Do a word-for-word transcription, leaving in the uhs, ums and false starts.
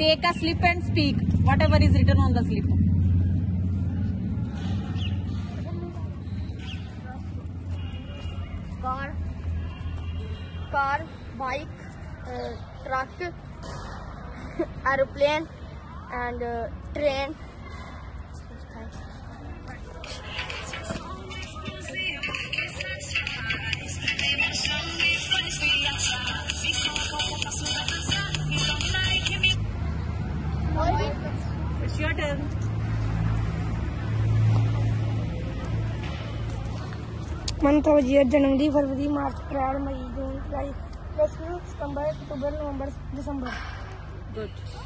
Take a slip and speak whatever is written on the slip. Car, car, bike, uh, truck, aeroplane, and uh, train. It's your turn. Month of year January February March April May June July August September October November December. Good.